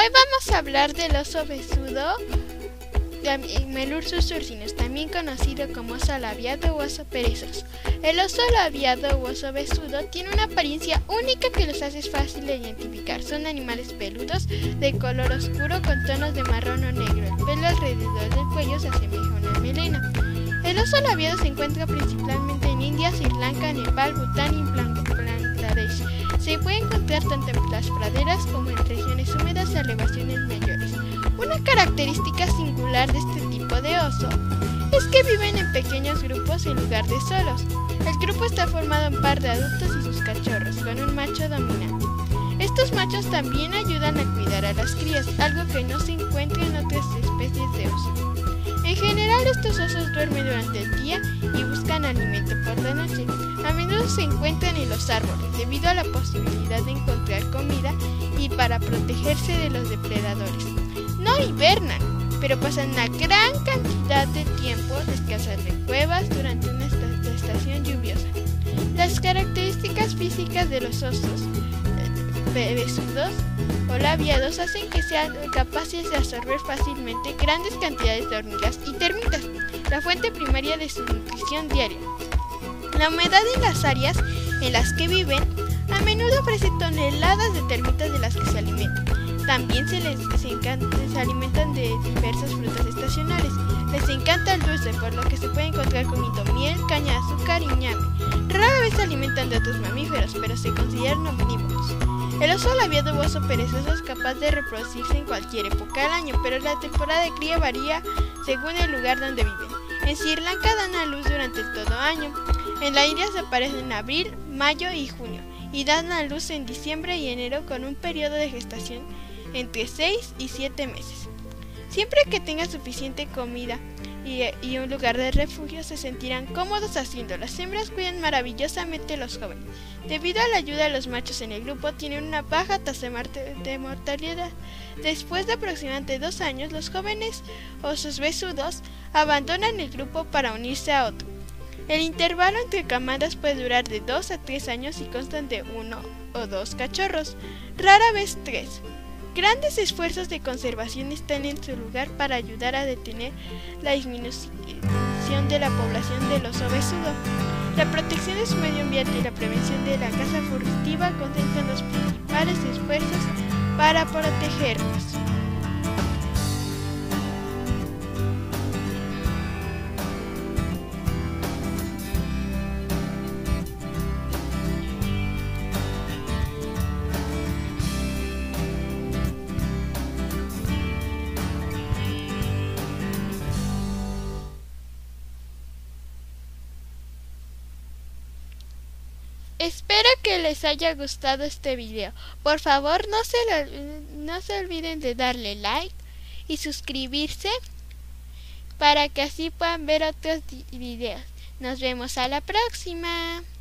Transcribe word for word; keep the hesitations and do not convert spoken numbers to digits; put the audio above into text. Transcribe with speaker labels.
Speaker 1: Hoy vamos a hablar del oso besudo, Melursus ursinus, también conocido como oso labiado o oso perezoso. El oso labiado o oso besudo tiene una apariencia única que los hace fácil de identificar. Son animales peludos de color oscuro con tonos de marrón o negro. El pelo alrededor del cuello se asemeja a una melena. El oso labiado se encuentra principalmente en India, Sri Lanka, Nepal, Bután y Bangladesh. Se puede encontrar tanto en las praderas como en regiones húmedas a elevaciones mayores. Una característica singular de este tipo de oso es que viven en pequeños grupos en lugar de solos. El grupo está formado en par de adultos y sus cachorros, con un macho dominante. Estos machos también ayudan a cuidar a las crías, algo que no se encuentra en otras especies de oso. En general, estos osos duermen durante el día y buscan alimento por la noche. A menudo se encuentran en los árboles debido a la posibilidad de encontrar comida y para protegerse de los depredadores. No hibernan, pero pasan una gran cantidad de tiempo descansando en cuevas durante una estación lluviosa. Las características físicas de los osos besudos o labiados hacen que sean capaces de absorber fácilmente grandes cantidades de hormigas y termitas, la fuente primaria de su nutrición diaria. La humedad en las áreas en las que viven a menudo ofrece toneladas de termitas de las que se alimentan. También se les se encanta, se alimentan de diversas frutas estacionales. Les encanta el dulce, por lo que se puede encontrar comiendo miel, caña de azúcar y ñame. Rara vez se alimentan de otros mamíferos, pero se consideran omnívoros. El oso labiado u oso perezoso es capaz de reproducirse en cualquier época del año, pero la temporada de cría varía según el lugar donde viven. En Sri Lanka dan a luz durante todo año. En la India se aparecen en abril, mayo y junio, y dan a luz en diciembre y enero con un periodo de gestación entre seis y siete meses. Siempre que tengan suficiente comida y, y un lugar de refugio, se sentirán cómodos haciendo. Las hembras cuidan maravillosamente a los jóvenes. Debido a la ayuda de los machos en el grupo, tienen una baja tasa de mortalidad. Después de aproximadamente dos años, los jóvenes osos besudos abandonan el grupo para unirse a otro. El intervalo entre camadas puede durar de dos a tres años y constan de uno o dos cachorros, rara vez tres. Grandes esfuerzos de conservación están en su lugar para ayudar a detener la disminución de la población del oso besudo. La protección de su medio ambiente y la prevención de la caza furtiva concentran los principales esfuerzos para protegerlos. Espero que les haya gustado este video. Por favor, no se, lo, no se olviden de darle like y suscribirse para que así puedan ver otros videos. Nos vemos a la próxima.